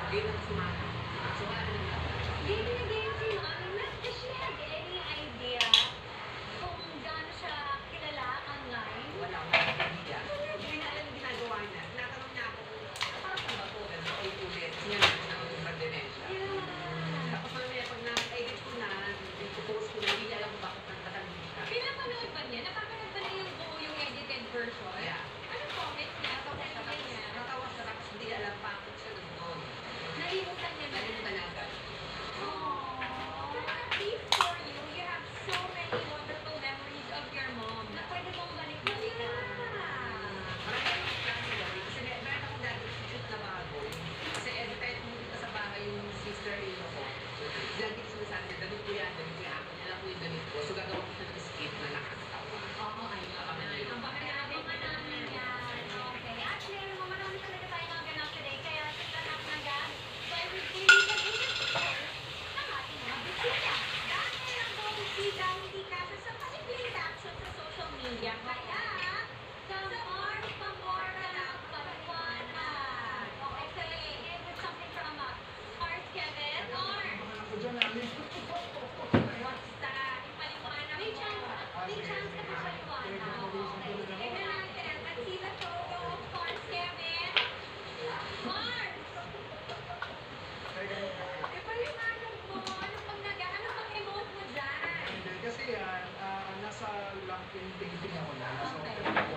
game ang sumama. So, wala na nang laban. Game na game si Mommy. Does she have any idea kung gaano siya kilala online? Wala akong idea. Hindi na alam yung ginagawa niya. Tinatanong niya ako, parang saan ba po? Ganun, ulit-ulit. Siya na dementia. Yeah. Tapos mamaya, pag na-edit ko na, i-post ko na, hindi niya alam kung bakit nagtatanong siya. Pinapanood ba niya? Napapanood ba niya yung buo yung edited version? Yeah. Anong comments niya? Pag niya? Natawa siya, tapos hindi niya alam bakit siya nandun. Nalimutan niya ba? Nalimutan na agad. Aww. But at least for you, you have so many wonderful memories of your mom na pwede mong balik-balikan. Marami akong klase dati. Kasi meron akong dati shoot na bago. Kasi every time pumunta sa bahay yung sister-in-law ko, lagi ko sinasabi niya, damit ko yan, damit ko yan. Ako nila po yung damit ko. So gagawa ko siya ng skit na nakakatawa. Oo, ayun. Ang pagkakabing namin yan. Okay. Actually, marami talaga tayo mga ganap today. Kaya siganap na gan. Dahil pilitan in-expose ang ating mga bisita. Dahil ang mga bisita hindi kasya sa masimpleng caption sa social media. Kaya, the more pa more ka ng paliwanag. Okay, say, with something from Art Kevin or basta ipaliwanag. May chance ka pa paliwanag. Okay, tignan natin. Let's see the photo of Art Kevin. Mars! Ipaliwanag mo. Ano pang emote mo dyan? Hindi, kasi yan, nasa langking painting ako na. Nasa Okay.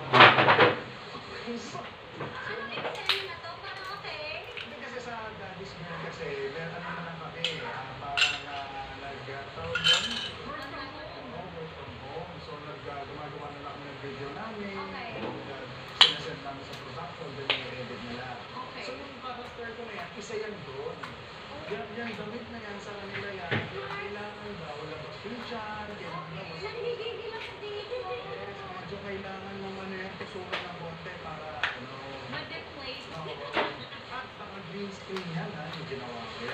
Ano na eksena na to? Parang okay? Hindi kasi sa daddy's mood kasi, meron ano naman kami, parang nag-tawag doon. Work from home. Work from home. So, gumagawa na lang ng video namin. Okay. Sinasend namin sa production, then i-edit nila. Okay. So, yung character ko na yan, isa yan doon. Yan, damit na yan sa kanila yan. Kailangan daw, labas yung tiyan, kailangan Okay. labas. Nagigigil ako dito. Yes, medyo kailangan ng ano yan, tusukan ng konti para, ano, Ma-deflate. at naka-green screen yan, ha, yung ginawa ko yan.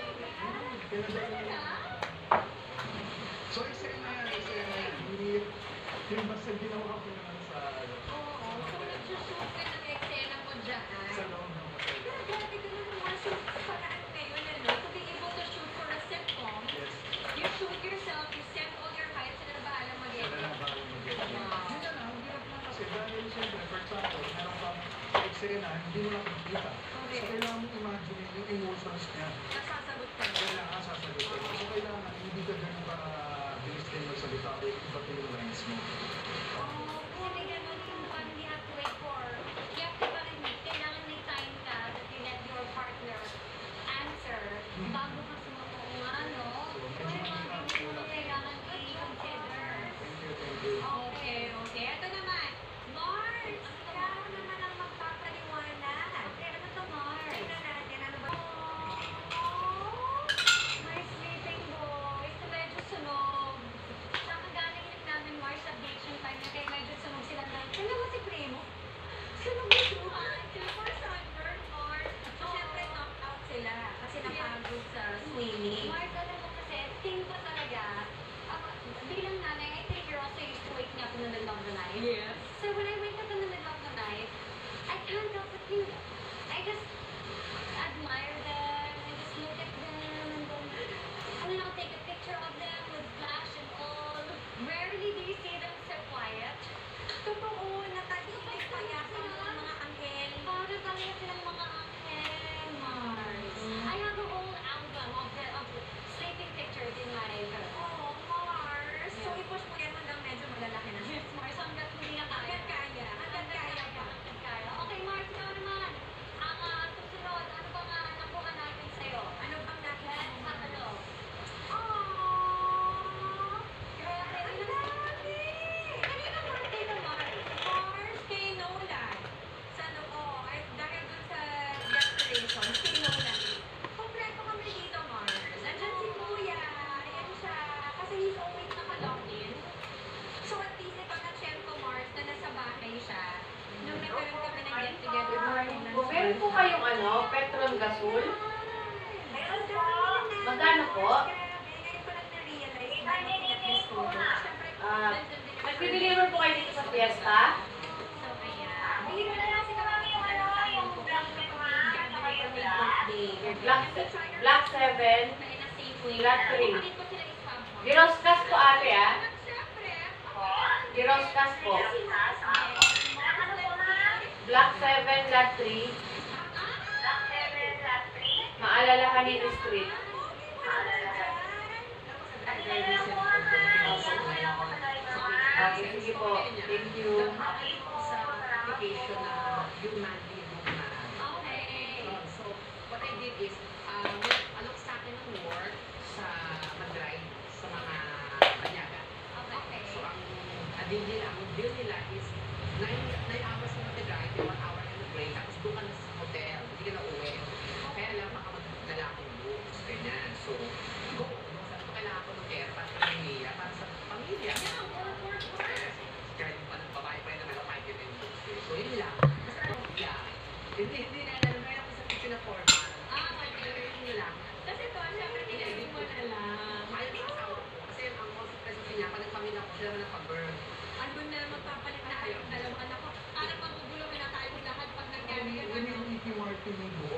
Talaga? So, isa na yan, isa na yan. Hindi, yung basta ginawa ko naman sa, Oo. So, nagsushoot ka ng eksena mo dyan. sa loob ng hotel. Dati ka naman mga shoot paraan ngayon, ano? To be able to shoot for a sitcom, Yes. you shoot yourself, you set all your heights, and bahala Sana mag-edit. lang bago mag-get yun. Wow. Yun na lang, ang hirap lang kasi dahil siyempre, for example, meron kang eksena, hindi mo lang makikita. So, Correct. kailangan mo imagine yung emotions niya. Nasasagot ka. Kailangan sasagutin. So, kailangan hindi ka ganun para bilis din magsalita o iba yung lines mo. Oh, kasi may ganun yung parang you have to wait for, you have to parang kailangan may time ka that you let your partner answer bago ka sumagot ano. So, yung mga ganito na kailangan i-consider. Thank you, thank you. Okay, okay. Ito naman. Mars! Ikaw naman ang magpapaliwanag. Okay, ano to, Mars? Tingnan natin. Ano ba? Oh, my sleeping boy. Ito medyo sunog. Saan galing ulit namin, Mars, sa vacation time na kaya medyo sunog sila na. Tingnan mo si Primo. Sunog na sunog. Super sunburn, Mars. So, syempre, knocked out sila kasi napagod sa swimming. Mars, alam mo kasi, tingin ko talaga, bilang nanay, I think you're also used to waking up in the middle of the night. Yes. So when I wake up in the middle of the night, I can't help but think, I just admire them, I just look at them, and then I'll take a picture of them with flash and all. Rarely do you see them so quiet. Totoo, natagipay kaya sila mga anghel. Para talaga silang mga anghel, Mars. I have a whole album of sleeping pictures in my phone. Oh, Mars. So, i-push mo yan hanggang medyo malalaki na. Yes, Mars. Hanggang hindi na kaya. Hanggang kaya. Hanggang kaya pa. Hanggang kaya. Okay, Mars, ikaw naman. Ang susunod, ano bang nakuha natin sa'yo? Ano bang nakuha mo? Sa ano? Aww! Grabe, ang dami! Kanina birthday na, Mars? Mars, kay Nolan. Sa ay, dahil dun sa decoration, kay Nolan. Kompleto kami dito, Mars. Nandyan si Kuya. Ayan siya. Kasi he's always naka-login. So at least ito na Chemco Mars na nasa bahay siya. Nung nagkaroon kami ng get-together. Meron po kayong ano, Petron Gasol? Meron po. Magkano po? Ngayon ko lang na-realize na mag-fitness ko. Siyempre, Ah, nandun din ako. Nagdi-deliver po kayo dito sa fiesta? So, ayan. Hindi ko na kasi kami yung ano, yung gathering Block 7, Lot 3. Giroscas po ate ah. Giroscas po. Block 7, Lot 3. Maalalahanin Street. Okay, sige po. Thank you. Sa application na yung monthly room na. So, what I did is, alok sa akin ng work sa mag-drive sa mga banyaga. So, ang deal nila is 9 hours na mag-drive, 1 hour and a break, tapos doon ka na sa hotel, hindi ka na uwi. Kaya lang, baka magdala akong books, ganyan. So, go. Sabi ko, kailangan ko ng pera para sa pamilya, para sa pamilya. Kaya yung babae pa rin naman ako kahit yung books. So, yun lang. Yeah. Hindi na alam mo yung sa picture na format. Yun lang. Hindi mo na lang. Ayaw sa asawa ko. Kasi ang consequence kasi niya, pag nagpamilya ko, sila naman nagpa-burn. Ricky Martin yung buo.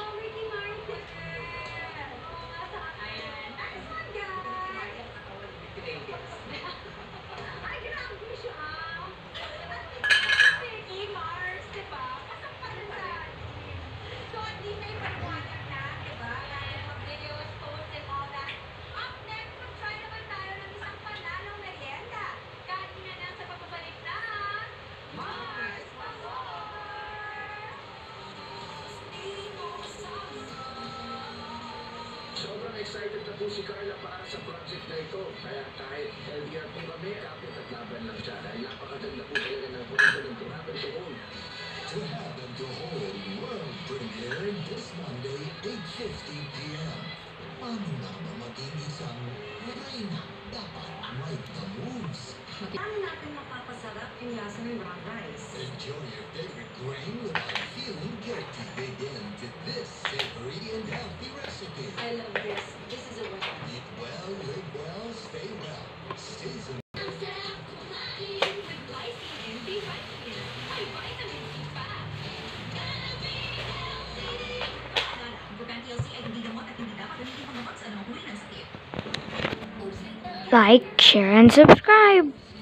Sobrang excited na po si Carla para sa project na ito. Kaya kahit LDR po kami, kapit at laban lang siya. Dahil napakaganda po talaga ng kwento ng To Have and To Hold. To Have and To Hold world premiere this Monday, 8:50 p.m. Paano na ba maging isang reyna? Dapat right the moves. Paano natin mapapasarap yung lasa ng brown rice? Enjoy your favorite grain without feeling guilty. Begin with this savory and healthy recipe. I love this. This is a winner. Eat well, live well, stay well. Season Like, share, and subscribe.